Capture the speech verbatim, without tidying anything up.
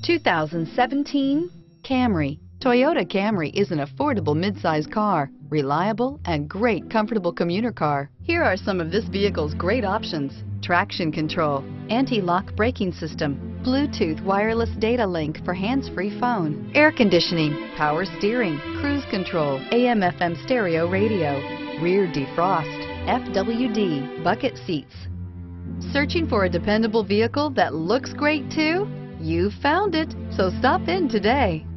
two thousand seventeen Camry. Toyota Camry is an affordable midsize car, reliable and great comfortable commuter car. Here are some of this vehicle's great options: traction control, anti-lock braking system, Bluetooth wireless data link for hands-free phone, air conditioning, power steering, cruise control, A M F M stereo radio, rear defrost, F W D, bucket seats. Searching for a dependable vehicle that looks great too? You found it, so stop in today.